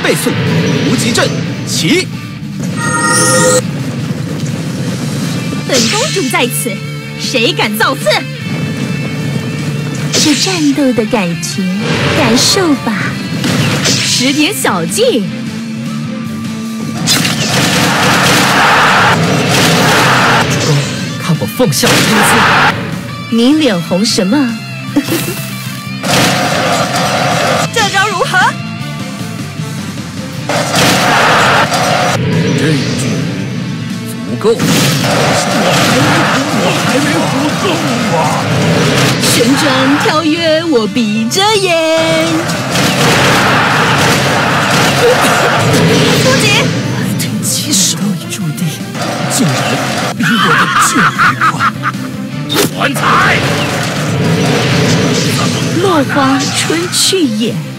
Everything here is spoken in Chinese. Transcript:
倍速，无极阵起。 本公主在此，谁敢造次？这战斗的感觉，感受吧，使点小计。 主公，看我凤笑天姿。 你脸红什么？这招如何？ 这一句足够。我还没不够啊！ 旋转跳跃，我闭着眼。出击！ 天启手里驻地，竟然比我的剑还快！还财！ 落花春去也。